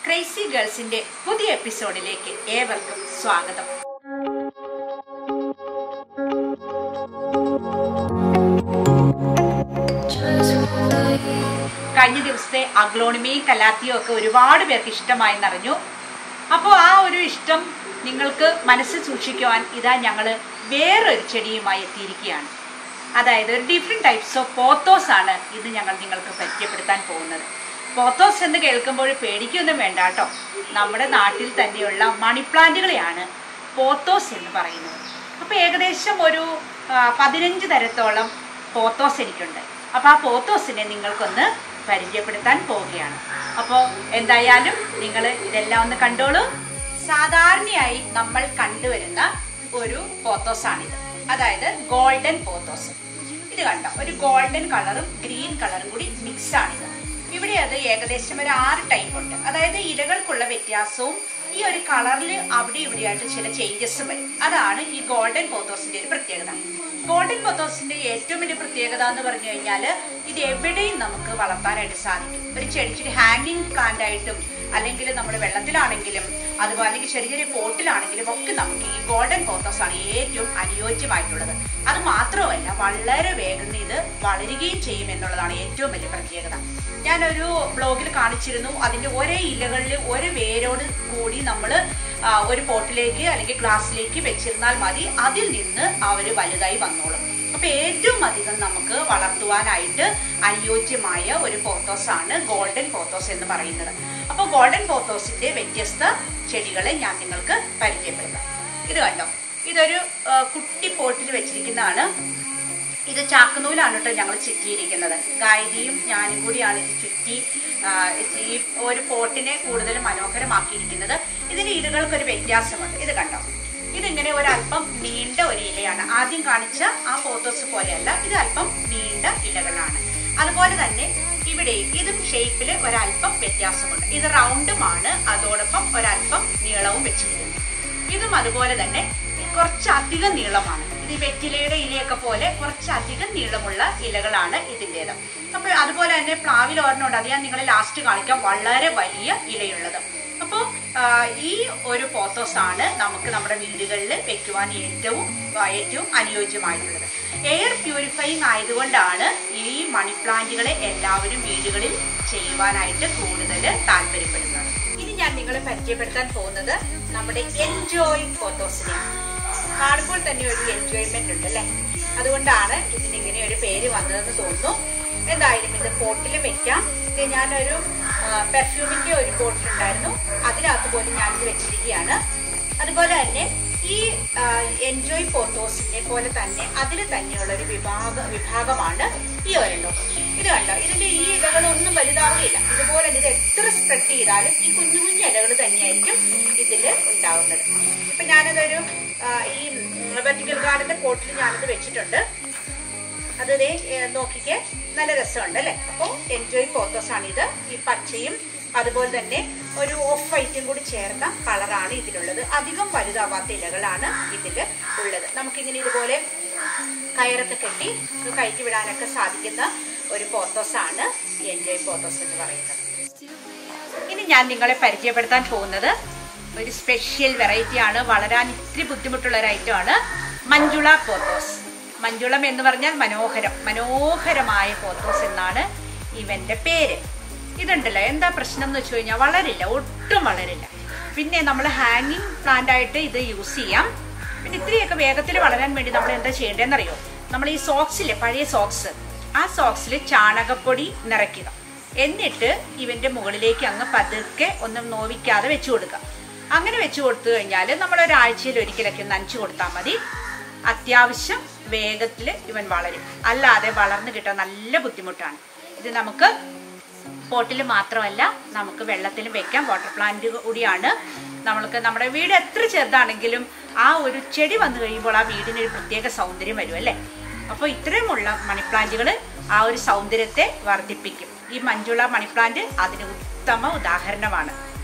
Crazy ഗേൾസിന്റെ പുതിയ എപ്പിസോഡിലേക്ക് ഏവർക്കും സ്വാഗതം. കഴിഞ്ഞ ദിവസത്തെ അഗ്ലോണിമയും കലാത്തിയും ഒക്കെ ഒരുപാട് പേർക്ക് ഇഷ്ടമായെന്നറിഞ്ഞു. അപ്പോൾ ആ ഒരു ഇഷ്ടം നിങ്ങൾക്ക് മനസ്സിൽ സൂക്ഷിക്കുവാൻ ഇതാ ഞങ്ങൾ വേറൊരു ചെടിയുമായി എത്തിയിരിക്കുകയാണ്. അതായത് ഒരു ഡിഫറെൻറ്റ് ടൈപ്സ് ഓഫ് പോത്തോസ് ആണ് ഇന്ന് ഞങ്ങൾ നിങ്ങൾക്ക് പരിചയപ്പെടുത്താൻ പോകുന്നത്. പോത്തോസ് എന്ന് കേൾക്കുമ്പോൾ പേടിക്കൊന്നും വേണ്ട കേട്ടോ. നമ്മുടെ നാട്ടിൽ തന്നെയുള്ള മണി പ്ലാന്റുകളെയാണ് പോത്തോസ് എന്ന് പറയുന്നത്. അപ്പോൾ ഏകദേശം ഒരു 15 തരത്തോളം പോത്തോസ് എനിക്കുണ്ട്. അപ്പോൾ ആ പോത്തോസിനെ നിങ്ങൾക്കൊന്ന് പരിചയപ്പെടുത്താൻ പോവുകയാണ്. അപ്പോൾ എന്തായാലും നിങ്ങൾ ഇതെല്ലാം ഒന്ന് കണ്ടോളൂ. സാധാരണയായി നമ്മൾ കണ്ടുവരുന്ന ഒരു പോത്തോസാണിത്, അതായത് ഗോൾഡൻ പോത്തോസ്. ഇത് കണ്ടോ, ഒരു ഗോൾഡൻ കളറും ഗ്രീൻ കളറും കൂടി മിക്സ് ആണിത്. ഇവിടെ അത് ഏകദേശം ഒരു 6 ടൈപ്പ് ഉണ്ട്. അതായത് ഇലകൾക്കുള്ള വ്യത്യാസവും ഈ ഒരു കളറിൽ അവിടെ ഇവിടെയായിട്ട് ചില ചേഞ്ചസും വരും. അതാണ് ഈ ഗോൾഡൻ പോത്തോസിന്റെ ഒരു പ്രത്യേകത. ഗോൾഡൻ പോത്തോസിന്റെ ഏറ്റവും വലിയ പ്രത്യേകത എന്ന് പറഞ്ഞു കഴിഞ്ഞാൽ ഇത് എവിടെയും നമുക്ക് വളർത്താനായിട്ട് സാധിക്കും. ഒരു ചെടി ഹാങ്ങിങ് പ്ലാന്റ് ആയിട്ടും അല്ലെങ്കിൽ നമ്മൾ വെള്ളത്തിലാണെങ്കിലും അതുപോലെ അല്ലെങ്കിൽ ചെറിയ ചെറിയ പോട്ടിലാണെങ്കിലും ഒക്കെ നമുക്ക് ഈ ഗോൾഡൻ പോത്തോസ് ആണ് ഏറ്റവും അനുയോജ്യമായിട്ടുള്ളത്. അത് മാത്രമല്ല വളരെ വേഗം ഇത് വളരുകയും ചെയ്യും എന്നുള്ളതാണ് ഏറ്റവും വലിയ പ്രത്യേകത. ഞാനൊരു ബ്ലോഗിൽ കാണിച്ചിരുന്നു. അതിൻ്റെ ഒരേ ഇലകളിൽ ഒരു വേരോട് കൂടി നമ്മൾ ഒരു പോട്ടിലേക്ക് അല്ലെങ്കിൽ ഗ്ലാസ്സിലേക്ക് വെച്ചിരുന്നാൽ മതി, അതിൽ നിന്ന് അവർ വലുതായി വന്നോളും. അപ്പോൾ ഏറ്റവും അധികം നമുക്ക് വളർത്തുവാനായിട്ട് അനുയോജ്യമായ ഒരു പോത്തോസ് ആണ് ഗോൾഡൻ പോത്തോസ് എന്ന് പറയുന്നത്. അപ്പോൾ ഗോൾഡൻ പോത്തോസിന്റെ വ്യത്യസ്ത ചെടികളെ ഞാൻ നിങ്ങൾക്ക് പരിചയപ്പെടുത്താം. ഇത് കണ്ടോ, ഇതൊരു കുട്ടി പോട്ടിൽ വെച്ചിരിക്കുന്നതാണ്. ഇത് ചാക്കുനൂലാണ് കേട്ടോ ഞങ്ങൾ ചുറ്റിയിരിക്കുന്നത്. ഗായതിയും ഞാനും കൂടിയാണ് ഇത് ചുറ്റി ഈ ഒരു പോട്ടിനെ കൂടുതൽ മനോഹരമാക്കിയിരിക്കുന്നത്. ഇതിന്റെ ഇലകൾക്കൊരു വ്യത്യാസമുണ്ട്. ഇത് കണ്ടോ, ഇതിങ്ങനെ ഒരല്പം നീണ്ട ഒരു ഇലയാണ്. ആദ്യം കാണിച്ച ആ പോത്തോസ് പോലെയല്ല, ഇത് അല്പം നീണ്ട ഇലകളാണ്. അതുപോലെ തന്നെ ഇവിടെ ഇതും ഷേപ്പിൽ ഒരല്പം വ്യത്യാസമുണ്ട്. ഇത് റൗണ്ടുമാണ്, അതോടൊപ്പം ഒരല്പം നീളവും വെച്ചിരിക്കുന്നു. ഇതും അതുപോലെ തന്നെ കുറച്ചധികം നീളമാണ്. ഇത് വെറ്റിലയുടെ ഇലയൊക്കെ പോലെ കുറച്ചധികം നീളമുള്ള ഇലകളാണ് ഇതിൻ്റെത്. അപ്പോൾ അതുപോലെ തന്നെ പ്ലാവിൽ ഒരെണ്ണമുണ്ട്, അത് ഞാൻ നിങ്ങളെ ലാസ്റ്റ് കാണിക്കാം, വളരെ വലിയ ഇലയുള്ളത്. അപ്പോൾ ഈ ഒരു പോത്തോസ് ആണ് നമുക്ക് നമ്മുടെ വീടുകളിൽ വെക്കുവാൻ ഏറ്റവും അനുയോജ്യമായിട്ടുള്ളത്. എയർ പ്യൂരിഫയിങ് ആയതുകൊണ്ടാണ് ഈ മണി പ്ലാന്റുകളെ എല്ലാവരും വീടുകളിൽ ചെയ്യുവാനായിട്ട് കൂടുതൽ താല്പര്യപ്പെടുന്നത്. ഇനി ഞാൻ നിങ്ങളെ പരിചയപ്പെടുത്താൻ പോകുന്നത് നമ്മുടെ എൻജോയ് പോത്തോസിനെയാണ്. കാണുമ്പോൾ തന്നെ ഒരു എൻജോയ്മെന്റ് ഉണ്ട് അല്ലേ? അതുകൊണ്ടാണ് ഇതിനിങ്ങനെ ഒരു പേര് വന്നതെന്ന് തോന്നുന്നു. എന്തായാലും ഇത് പോട്ടിൽ വെക്കാം. ഇത് ഞാനൊരു പെർഫ്യൂമിന്റെ ഒരു ബോട്ടിലുണ്ടായിരുന്നു, അതിനകത്ത് പോലും ഞാനിത് വെച്ചിരിക്കുകയാണ്. അതുപോലെ തന്നെ ഈ എൻജോയ് പോത്തോസിനെ പോലെ തന്നെ അതിൽ തന്നെയുള്ള ഒരു വിഭാഗമാണ് ഈ ഒരെണ്ണം. ഇത് കണ്ടോ, ഇതിന്റെ ഈ ഇലകളൊന്നും വലുതാവുകയില്ല. ഇതുപോലെ ഇത് എത്ര സ്പ്രെഡ് ചെയ്താലും ഈ കുഞ്ഞു കുഞ്ഞു ഇലകൾ തന്നെയായിരിക്കും ഇതിൽ ഉണ്ടാവുന്നത്. ഇപ്പൊ ഞാനതൊരു ഈ വെർട്ടിക്കൽ ഗാർഡന്റെ പോട്ടിൽ ഞാനിത് വെച്ചിട്ടുണ്ട്. അത് നോക്കിക്കേ, നല്ല രസമുണ്ട് അല്ലെ? അപ്പോൾ എൻജോയ് പോത്തോസ് ആണിത്. ഈ പച്ചയും അതുപോലെ തന്നെ ഒരു ഓഫ് വൈറ്റും കൂടി ചേർന്ന കളറാണ് ഇതിലുള്ളത്. അധികം വലുതാവാത്ത ഇലകളാണ് ഇതിൽ ഉള്ളത്. നമുക്കിങ്ങനെ ഇതുപോലെ കയറൊക്കെ കെട്ടി കയറ്റി വിടാനൊക്കെ സാധിക്കുന്ന ഒരു പോത്തോസ് ആണ് എൻജോയ് പോത്തോസ് എന്ന് പറയുന്നത്. ഇനി ഞാൻ നിങ്ങളെ പരിചയപ്പെടുത്താൻ പോകുന്നത് ഒരു സ്പെഷ്യൽ വെറൈറ്റി ആണ്. വളരാൻ ഇത്തിരി ബുദ്ധിമുട്ടുള്ള ഒരു ഐറ്റം ആണ് മഞ്ജുള പോത്തോസ്. മഞ്ജുളം എന്ന് പറഞ്ഞാൽ മനോഹരമായ പോത്തോസ് എന്നാണ് ഇവന്റെ പേര്. ഇതുണ്ടല്ലോ, എന്താ പ്രശ്നം എന്ന് വെച്ച് കഴിഞ്ഞാൽ വളരില്ല, ഒട്ടും വളരില്ല. പിന്നെ നമ്മൾ ഹാങ്ങിങ് പ്ലാന്റ് ആയിട്ട് ഇത് യൂസ് ചെയ്യാം. പിന്നെ ഇത്രയൊക്കെ വേഗത്തിൽ വളരാൻ വേണ്ടി നമ്മൾ എന്താ ചെയ്യേണ്ടതെന്നറിയോ? നമ്മൾ ഈ സോക്സിലെ പഴയ സോക്സ്, ആ സോക്സിൽ ചാണകപ്പൊടി നിറയ്ക്കുക. എന്നിട്ട് ഇവന്റെ മുകളിലേക്ക് അങ്ങ് പതുക്കെ ഒന്നും നോവിക്കാതെ വെച്ചു കൊടുക്കുക. അങ്ങനെ വെച്ചു കൊടുത്തു കഴിഞ്ഞാൽ നമ്മൾ ഒരാഴ്ചയിൽ ഒരിക്കലൊക്കെ നനച്ചു കൊടുത്താൽ മതി. അത്യാവശ്യം വേഗത്തിൽ ഇവൻ വളരും. അല്ലാതെ വളർന്നു കിട്ടാൻ നല്ല ബുദ്ധിമുട്ടാണ്. ഇത് നമുക്ക് പോട്ടിൽ മാത്രമല്ല നമുക്ക് വെള്ളത്തിലും വെക്കാം. വാട്ടർ പ്ലാന്റ് കൂടിയാണ്. നമ്മൾക്ക് നമ്മുടെ വീട് എത്ര ചെറുതാണെങ്കിലും ആ ഒരു ചെടി വന്നു കഴിയുമ്പോൾ ആ വീടിനൊരു പ്രത്യേക സൗന്ദര്യം വരും അല്ലേ? അപ്പോൾ ഇത്രയുമുള്ള മണി പ്ലാന്റുകൾ ആ ഒരു സൗന്ദര്യത്തെ വർദ്ധിപ്പിക്കും. ഈ മഞ്ജുള മണി പ്ലാന്റ് അതിന് ഉത്തമ ഉദാഹരണമാണ്.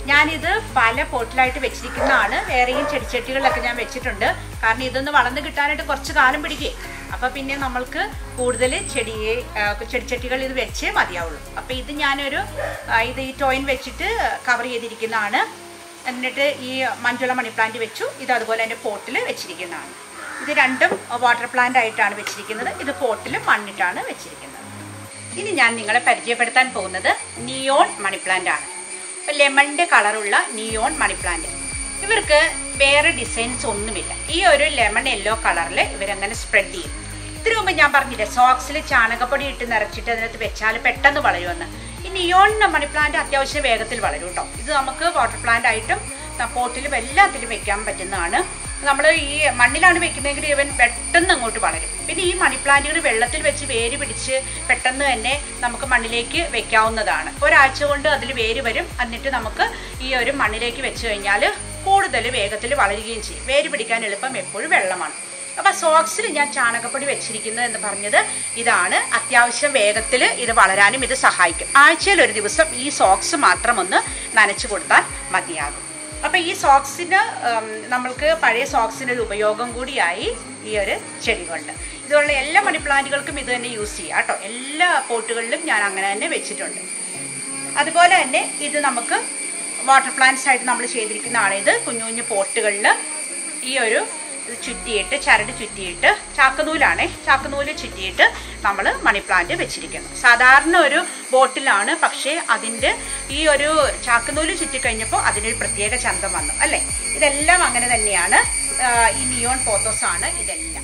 ഞാനിത് പല പോട്ടിലായിട്ട് വെച്ചിരിക്കുന്നതാണ്. വേറെയും ചെടിച്ചട്ടികളിലൊക്കെ ഞാൻ വെച്ചിട്ടുണ്ട്. കാരണം ഇതൊന്ന് വളർന്ന് കിട്ടാനായിട്ട് കുറച്ച് കാലം പിടിക്കേ. അപ്പോൾ പിന്നെ നമ്മൾക്ക് കൂടുതൽ ചെടിച്ചട്ടികൾ ഇത് വെച്ചേ മതിയാവുള്ളൂ. അപ്പോൾ ഇത് ഞാനൊരു ഈ ടോയിൻ വെച്ചിട്ട് കവർ ചെയ്തിരിക്കുന്നതാണ്. എന്നിട്ട് ഈ മഞ്ജുള മണി പ്ലാന്റ് വെച്ചു. ഇത് അതുപോലെ തന്നെ പോട്ടിൽ വെച്ചിരിക്കുന്നതാണ്. ഇത് രണ്ടും വാട്ടർ പ്ലാന്റ് ആയിട്ടാണ് വെച്ചിരിക്കുന്നത്. ഇത് പോട്ടിൽ മണ്ണിട്ടാണ് വെച്ചിരിക്കുന്നത്. ഇനി ഞാൻ നിങ്ങളെ പരിചയപ്പെടുത്താൻ പോകുന്നത് നിയോൺ മണി പ്ലാന്റ് ആണ്. ലെമണിൻ്റെ കളറുള്ള നിയോൺ മണി പ്ലാന്റ്. ഇവർക്ക് വേറെ ഡിസൈൻസ് ഒന്നുമില്ല. ഈ ഒരു ലെമൺ യെല്ലോ കളറിൽ ഇവരങ്ങനെ സ്പ്രെഡ് ചെയ്യും. ഇതിനു മുമ്പ് ഞാൻ പറഞ്ഞില്ലേ, സോക്സിൽ ചാണകപ്പൊടി ഇട്ട് നിറച്ചിട്ട് അതിനകത്ത് വെച്ചാൽ പെട്ടെന്ന് വളരുമെന്ന്. ഈ നിയോൺ മണി പ്ലാന്റ് അത്യാവശ്യം വേഗത്തിൽ വളരും കേട്ടോ. ഇത് നമുക്ക് വാട്ടർ പ്ലാന്റ് ആയിട്ടും പോട്ടിലും എല്ലാത്തിലും വെക്കാൻ പറ്റുന്നതാണ്. നമ്മൾ ഈ മണ്ണിലാണ് വെക്കുന്നതെങ്കിൽ ഇവൻ പെട്ടെന്ന് അങ്ങോട്ട് വളരും. പിന്നെ ഈ മണി പ്ലാന്റുകൾ വെള്ളത്തിൽ വെച്ച് വേര് പിടിച്ച് പെട്ടെന്ന് തന്നെ നമുക്ക് മണ്ണിലേക്ക് വെക്കാവുന്നതാണ്. ഒരാഴ്ച കൊണ്ട് അതിൽ വേര് വരും. എന്നിട്ട് നമുക്ക് ഈ ഒരു മണ്ണിലേക്ക് വെച്ച് കഴിഞ്ഞാൽ കൂടുതൽ വേഗത്തിൽ വളരുകയും ചെയ്യും. വേര് പിടിക്കാൻ എളുപ്പം എപ്പോഴും വെള്ളമാണ്. അപ്പോൾ സോക്സിൽ ഞാൻ ചാണകപ്പൊടി വെച്ചിരിക്കുന്നത് എന്ന് പറഞ്ഞത് ഇതാണ്. അത്യാവശ്യം വേഗത്തിൽ ഇത് വളരാനും ഇത് സഹായിക്കും. ആഴ്ചയിൽ ഒരു ദിവസം ഈ സോക്സ് മാത്രം ഒന്ന് നനച്ചു കൊടുത്താൽ മതിയാകും. അപ്പോൾ ഈ സോക്സിന് നമ്മൾക്ക് പഴയ സോക്സിനൊരു ഉപയോഗം കൂടിയായി ഈ ഒരു ചെടികളുണ്ട്. ഇതുള്ള എല്ലാ മണി പ്ലാന്റുകൾക്കും ഇത് തന്നെ യൂസ് ചെയ്യാം കേട്ടോ. എല്ലാ പോട്ടുകളിലും ഞാൻ അങ്ങനെ തന്നെ വെച്ചിട്ടുണ്ട്. അതുപോലെ തന്നെ ഇത് നമുക്ക് വാട്ടർ പ്ലാന്റ്സ് ആയിട്ട് നമ്മൾ ചെയ്തിരിക്കുന്നതാണ്. ഇത് കുഞ്ഞു കുഞ്ഞു പോട്ടുകളിൽ ഈ ഒരു ചുറ്റിയിട്ട് ചരട് ചുറ്റിയിട്ട് ചാക്കുനൂല് ചുറ്റിയിട്ട് നമ്മൾ മണി പ്ലാന്റ് വെച്ചിരിക്കുന്നു. സാധാരണ ഒരു ബോട്ടിലാണ്, പക്ഷേ അതിൻ്റെ ഈ ഒരു ചാക്കുനൂല് ചുറ്റിക്കഴിഞ്ഞപ്പോൾ അതിനൊരു പ്രത്യേക ചന്തം വന്നു അല്ലേ. ഇതെല്ലാം അങ്ങനെ തന്നെയാണ്. ഈ നിയോൺ പോത്തോസ് ആണ് ഇതെല്ലാം.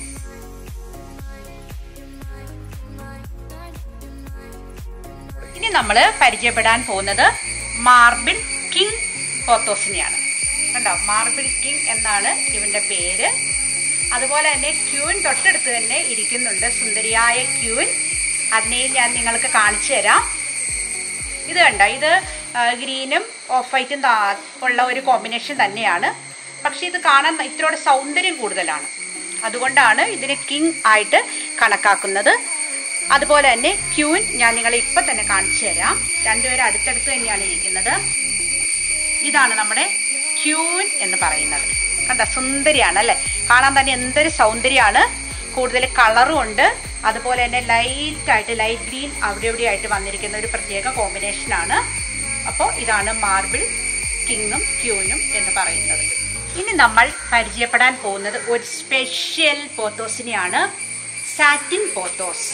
ഇനി നമ്മൾ പരിചയപ്പെടാൻ പോകുന്നത് മാർബിൾ കിങ് പോത്തോസിനെയാണ്. കണ്ടോ, മാർബിൾ കിങ് എന്നാണ് ഇവന്റെ പേര്. അതുപോലെ തന്നെ ക്യൂൻ തൊട്ടടുത്ത് തന്നെ ഇരിക്കുന്നുണ്ട്, സുന്ദരിയായ ക്യൂൻ. അതിനെ ഞാൻ നിങ്ങൾക്ക് കാണിച്ചു തരാം. ഇത് കണ്ടോ, ഇത് ഗ്രീനും ഓഫ് വൈറ്റും ഉള്ള ഒരു കോമ്പിനേഷൻ തന്നെയാണ്. പക്ഷെ ഇത് കാണാൻ ഇത്രയോടെ സൗന്ദര്യം കൂടുതലാണ്. അതുകൊണ്ടാണ് ഇതിനെ കിങ് ആയിട്ട് കണക്കാക്കുന്നത്. അതുപോലെ തന്നെ ക്യൂൻ ഞാൻ നിങ്ങളെ ഇപ്പം തന്നെ കാണിച്ചു തരാം. രണ്ടുപേരും അടുത്തടുത്ത് തന്നെയാണ് ഇരിക്കുന്നത്. ഇതാണ് നമ്മുടെ ക്യൂൻ എന്ന് പറയുന്നത്. കണ്ട, സുന്ദരിയാണ് അല്ലേ. കാണാൻ തന്നെ എന്തൊരു സൗന്ദര്യമാണ്. കൂടുതൽ കളറും ഉണ്ട്. അതുപോലെ തന്നെ ലൈറ്റ് ഗ്രീൻ അവിടെ എവിടെയായിട്ട് വന്നിരിക്കുന്ന ഒരു പ്രത്യേക കോമ്പിനേഷനാണ്. അപ്പോൾ ഇതാണ് മാർബിൾ കിങ്ങും ക്യൂനും എന്ന് പറയുന്നത്. ഇനി നമ്മൾ പരിചയപ്പെടാൻ പോകുന്നത് ഒരു സ്പെഷ്യൽ പോത്തോസിനെയാണ്, സാറ്റിൻ പോത്തോസ്.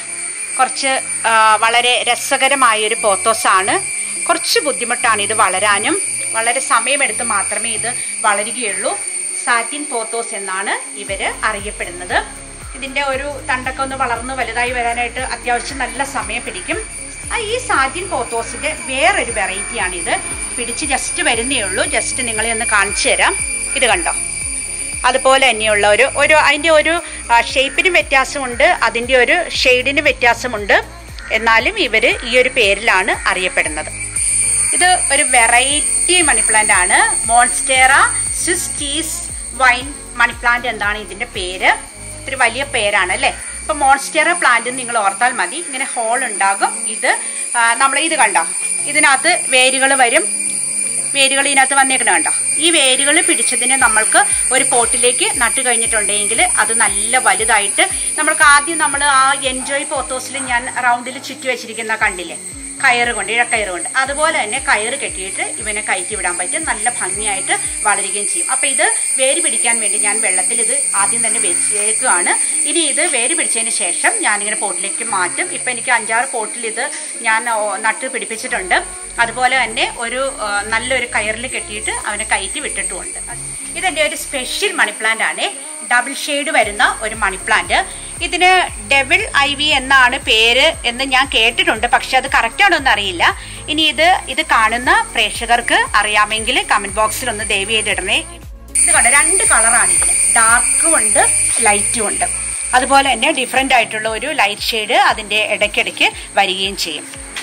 കുറച്ച് വളരെ രസകരമായൊരു പോത്തോസാണ്. കുറച്ച് ബുദ്ധിമുട്ടാണ് ഇത് വളരാനും. വളരെ സമയമെടുത്ത് മാത്രമേ ഇത് വളരുകയുള്ളൂ. സാറ്റിൻ പോത്തോസ് എന്നാണ് ഇവർ അറിയപ്പെടുന്നത്. ഇതിൻ്റെ ഒരു തണ്ടൊക്കെ ഒന്ന് വളർന്ന് വലുതായി വരാനായിട്ട് അത്യാവശ്യം നല്ല സമയം പിടിക്കും. ഈ സാറ്റിൻ പോത്തോസിൻ്റെ വേറൊരു വെറൈറ്റിയാണിത്. പിടിച്ച് ജസ്റ്റ് വരുന്നേ ഉള്ളൂ. ജസ്റ്റ് നിങ്ങളെ ഒന്ന് കാണിച്ചു തരാം. ഇത് കണ്ടോ, അതുപോലെ തന്നെയുള്ള ഒരു അതിൻ്റെ ഒരു ഷേപ്പിനും വ്യത്യാസമുണ്ട്, അതിൻ്റെ ഒരു ഷെയ്ഡിന് വ്യത്യാസമുണ്ട്. എന്നാലും ഇവർ ഈ ഒരു പേരിലാണ് അറിയപ്പെടുന്നത്. ഇത് ഒരു വെറൈറ്റി മണി പ്ലാന്റ് ആണ്. Monstera Swiss cheese vine money plant എന്നാണ് ഇതിൻ്റെ പേര്. ഇത്തിരി വലിയ പേരാണ് അല്ലേ. ഇപ്പം മോൺസ്റ്റേറ പ്ലാന്റ് നിങ്ങൾ ഓർത്താൽ മതി. ഇങ്ങനെ ഹോൾ ഉണ്ടാകും. ഇത് ഇത് കണ്ടോ, ഇതിനകത്ത് വേരുകൾ വരും. വേരുകൾ ഇതിനകത്ത് വന്നേക്കണം കണ്ടോ. ഈ വേരുകൾ പിടിച്ചതിനെ നമ്മൾക്ക് ഒരു പോട്ടിലേക്ക് നട്ടു കഴിഞ്ഞിട്ടുണ്ടെങ്കിൽ അത് നല്ല വലുതായിട്ട് നമ്മൾക്ക് ആദ്യം ആ എൻജോയ് പോത്തോസിൽ ഞാൻ റൗണ്ടിൽ ചുറ്റി വെച്ചിരിക്കുന്ന കണ്ടില്ലേ, കയറ് കൊണ്ട്, ഇഴക്കയറ് കൊണ്ട്, അതുപോലെ തന്നെ കയറ് കെട്ടിയിട്ട് ഇവനെ കയറ്റി വിടാൻ പറ്റും. നല്ല ഭംഗിയായിട്ട് വളരുകയും ചെയ്യും. അപ്പം ഇത് വേര് പിടിക്കാൻ വേണ്ടി ഞാൻ വെള്ളത്തിൽ ഇത് ആദ്യം തന്നെ വെച്ചേക്കുകയാണ്. ഇനി ഇത് വേര് പിടിച്ചതിന് ശേഷം ഞാനിങ്ങനെ പോട്ടിലേക്ക് മാറ്റും. ഇപ്പം എനിക്ക് 5-6 പോട്ടിൽ ഇത് ഞാൻ നട്ട് പിടിപ്പിച്ചിട്ടുണ്ട്. അതുപോലെ തന്നെ നല്ലൊരു കയറിൽ കെട്ടിയിട്ട് അവനെ കയറ്റി വിട്ടിട്ടുമുണ്ട്. ഇതെൻ്റെ ഒരു സ്പെഷ്യൽ മണി പ്ലാന്റ് ആണ്. ഡബിൾ ഷെയ്ഡ് വരുന്ന ഒരു മണി പ്ലാന്റ്. ഇതിന് ഡെവിൾ ഐവി എന്നാണ് പേര് എന്ന് ഞാൻ കേട്ടിട്ടുണ്ട്. പക്ഷെ അത് കറക്റ്റ് ആണോ എന്ന് അറിയില്ല. ഇനി ഇത് കാണുന്ന പ്രേക്ഷകർക്ക് അറിയാമെങ്കിൽ കമന്റ് ബോക്സിൽ ഒന്ന് ദയവ് ചെയ്തിടണേ. ഇത് കണ്ടോ, 2 കളറാണ് ഇതിന്. ഡാർക്കും ഉണ്ട്, ലൈറ്റും ഉണ്ട്. അതുപോലെ തന്നെ ഡിഫറെൻ്റ് ആയിട്ടുള്ള ഒരു ലൈറ്റ് ഷെയ്ഡ് അതിൻ്റെ ഇടയ്ക്കിടയ്ക്ക് വരികയും ചെയ്യും.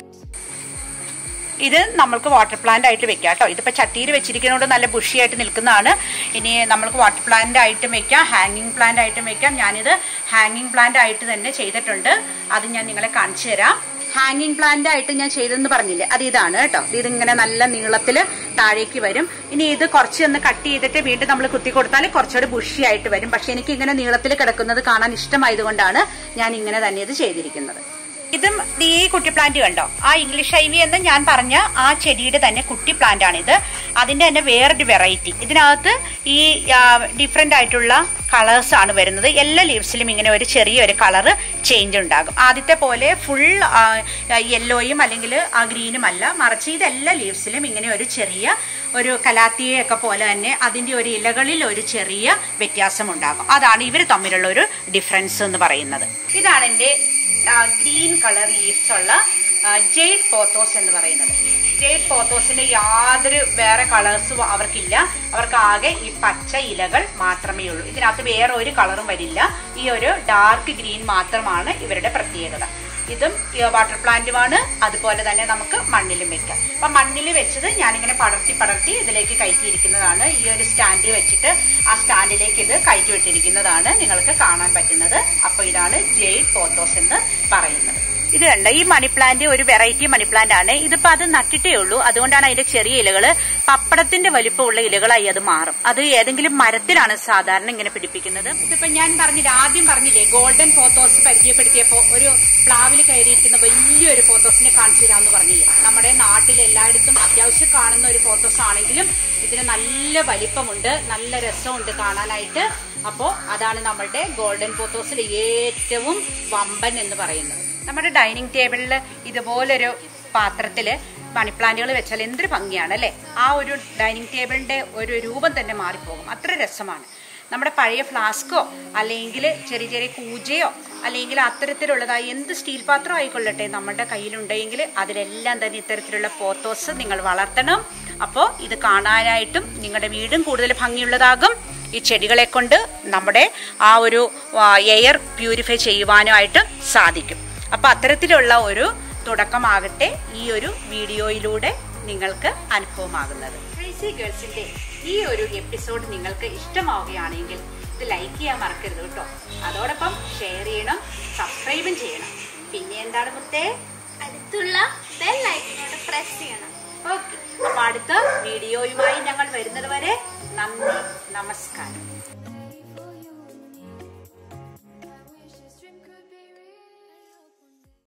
ഇത് നമ്മൾക്ക് വാട്ടർ പ്ലാന്റ് ആയിട്ട് വെക്കാം കേട്ടോ. ഇതിപ്പോൾ ചട്ടിയിൽ വെച്ചിരിക്കുന്നതുകൊണ്ട് നല്ല ബുഷിയായിട്ട് നിൽക്കുന്നതാണ്. ഇനി നമ്മൾക്ക് വാട്ടർ പ്ലാന്റ് ആയിട്ടും വെക്കാം, ഹാങ്ങിങ് പ്ലാന്റ് ആയിട്ടും വെക്കാം. ഞാനിത് ഹാങ്ങിങ് പ്ലാന്റ് ആയിട്ട് തന്നെ ചെയ്തിട്ടുണ്ട്. അത് ഞാൻ നിങ്ങളെ കാണിച്ചു തരാം. ഹാങ്ങിങ് പ്ലാന്റ് ആയിട്ട് ഞാൻ ചെയ്തെന്ന് പറഞ്ഞില്ലേ, അത് ഇതാണ് കേട്ടോ. ഇതിങ്ങനെ നല്ല നീളത്തില് താഴേക്ക് വരും. ഇനി ഇത് കുറച്ചൊന്ന് കട്ട് ചെയ്തിട്ട് വീണ്ടും നമ്മൾ കുത്തി കൊടുത്താൽ കുറച്ചുകൂടി ബുഷി ആയിട്ട് വരും. പക്ഷെ എനിക്ക് ഇങ്ങനെ നീളത്തിൽ കിടക്കുന്നത് കാണാൻ ഇഷ്ടമായതുകൊണ്ടാണ് ഞാൻ ഇങ്ങനെ തന്നെ ഇത് ചെയ്തിരിക്കുന്നത്. ഇതും ഈ കുട്ടി പ്ലാന്റ് കണ്ടോ, ആ ഇംഗ്ലീഷ് ഐവി എന്ന് ഞാൻ പറഞ്ഞ ആ ചെടിയുടെ തന്നെ കുട്ടി പ്ലാന്റ് ആണിത്. അതിന്റെ തന്നെ വേറൊരു വെറൈറ്റി. ഇതിനകത്ത് ഈ ഡിഫറെന്റ് ആയിട്ടുള്ള കളേഴ്സ് ആണ് വരുന്നത്. എല്ലാ ലീവ്സിലും ഇങ്ങനെ ഒരു ചെറിയൊരു കളർ ചേഞ്ച് ഉണ്ടാകും. ആദ്യത്തെ പോലെ ഫുൾ യെല്ലോയും അല്ലെങ്കിൽ ആ ഗ്രീനും അല്ല, മറിച്ച് ഇതെല്ലാ ലീവ്സിലും ഇങ്ങനെ ഒരു ചെറിയ ഒരു കലാത്തിയൊക്കെ പോലെ തന്നെ അതിന്റെ ഒരു ഇലകളിൽ ഒരു ചെറിയ വ്യത്യാസം ഉണ്ടാകും. അതാണ് ഇവർ തമ്മിലുള്ള ഒരു ഡിഫറൻസ് എന്ന് പറയുന്നത്. ഇതാണ് എൻ്റെ ഗ്രീൻ കളർ ലീവ്സ് ഉള്ള ജെയ്ഡ് പോത്തോസ് എന്ന് പറയുന്നത്. ജെയ്ഡ് പോത്തോസിന്റെ യാതൊരു വേറെ കളേഴ്സും അവർക്കില്ല. അവർക്ക് ആകെ ഈ പച്ച ഇലകൾ മാത്രമേ ഉള്ളൂ. ഇതിനകത്ത് വേറെ ഒരു കളറും വരില്ല. ഈ ഒരു ഡാർക്ക് ഗ്രീൻ മാത്രമാണ് ഇവരുടെ പ്രത്യേകത. ഇതും വാട്ടർ പ്ലാന്റുമാണ്. അതുപോലെ തന്നെ നമുക്ക് മണ്ണിലും വെക്കാം. അപ്പൊ മണ്ണിൽ വെച്ചത് ഞാനിങ്ങനെ പടർത്തി ഇതിലേക്ക് കയറ്റിയിരിക്കുന്നതാണ്. ഈ ഒരു സ്റ്റാൻഡ് വെച്ചിട്ട് ആ സ്റ്റാൻഡിലേക്ക് ഇത് കയറ്റി വിട്ടിരിക്കുന്നതാണ് നിങ്ങൾക്ക് കാണാൻ പറ്റുന്നത്. അപ്പൊ ഇതാണ് ജെയ്ഡ് പോത്തോസ് എന്ന് പറയുന്നത്. ഇത് കണ്ട ഈ മണി പ്ലാന്റ് ഒരു വെറൈറ്റി മണി പ്ലാന്റ് ആണ്. ഇതിപ്പോ അത് നട്ടിട്ടേ ഉള്ളൂ. അതുകൊണ്ടാണ് അതിന്റെ ചെറിയ ഇലകള് പപ്പടത്തിന്റെ വലിപ്പമുള്ള ഇലകളായി അത് മാറും. അത് ഏതെങ്കിലും മരത്തിലാണ് സാധാരണ ഇങ്ങനെ പിടിപ്പിക്കുന്നത്. ഇതിപ്പോ ഞാൻ ആദ്യം പറഞ്ഞില്ലേ, ഗോൾഡൻ പോത്തോസ് പരിചയപ്പെടുത്തിയപ്പോ ഒരു പ്ലാവിൽ കയറിയിരിക്കുന്ന വലിയൊരു പോത്തോസിനെ കാണിച്ചു തരാമെന്ന് പറഞ്ഞില്ലേ. നമ്മുടെ നാട്ടിൽ എല്ലായിടത്തും അത്യാവശ്യം കാണുന്ന ഒരു പോത്തോസ് ആണെങ്കിലും ഇതിന് നല്ല വലിപ്പമുണ്ട്, നല്ല രസമുണ്ട് കാണാനായിട്ട്. അപ്പോ അതാണ് നമ്മളുടെ ഗോൾഡൻ പോത്തോസിൽ ഏറ്റവും വമ്പൻ എന്ന് പറയുന്നത്. നമ്മുടെ ഡൈനിങ് ടേബിളിൽ ഇതുപോലൊരു പാത്രത്തില് മണി പ്ലാന്റുകൾ വെച്ചാൽ എന്തൊരു ഭംഗിയാണ് അല്ലെ. ആ ഒരു ഡൈനിങ് ടേബിളിന്റെ ഒരു രൂപം തന്നെ മാറിപ്പോകും. അത്ര രസമാണ്. നമ്മുടെ പഴയ ഫ്ലാസ്കോ അല്ലെങ്കിൽ ചെറിയ ചെറിയ കൂജയോ അല്ലെങ്കിൽ അത്തരത്തിലുള്ളതായി എന്ത് സ്റ്റീൽ പാത്രം ആയിക്കൊള്ളട്ടെ നമ്മുടെ കയ്യിലുണ്ടെങ്കിൽ അതിലെല്ലാം തന്നെ ഇത്തരത്തിലുള്ള പോത്തോസ് നിങ്ങൾ വളർത്തണം. അപ്പോൾ ഇത് കാണാനായിട്ടും നിങ്ങളുടെ വീടും കൂടുതൽ ഭംഗിയുള്ളതാകും. ഈ ചെടികളെ കൊണ്ട് നമ്മുടെ ആ ഒരു എയർ പ്യൂരിഫൈ ചെയ്യുവാനുമായിട്ട് സാധിക്കും. അപ്പൊ അത്തരത്തിലുള്ള ഒരു തുടക്കമാകട്ടെ ഈ ഒരു വീഡിയോയിലൂടെ നിങ്ങൾക്ക് അനുഭവമാകുന്നത്. ക്രേസി ഗേൾസിന്റെ ഈ ഒരു എപ്പിസോഡ് നിങ്ങൾക്ക് ഇഷ്ടമാവുകയാണെങ്കിൽ ഇത് ലൈക്ക് ചെയ്യാൻ മറക്കരുത് കേട്ടോ. അതോടൊപ്പം ഷെയർ ചെയ്യണം, സബ്സ്ക്രൈബും ചെയ്യണം. പിന്നെ എന്താണ് മുത്തേ, അടുത്തുള്ള ബെൽ ഐക്കൺ പ്രസ് ചെയ്യണം. ഓക്കെ. അപ്പൊ അടുത്ത വീഡിയോയുമായി ഞങ്ങൾ വരുന്നത് വരെ നന്ദി, നമസ്കാരം.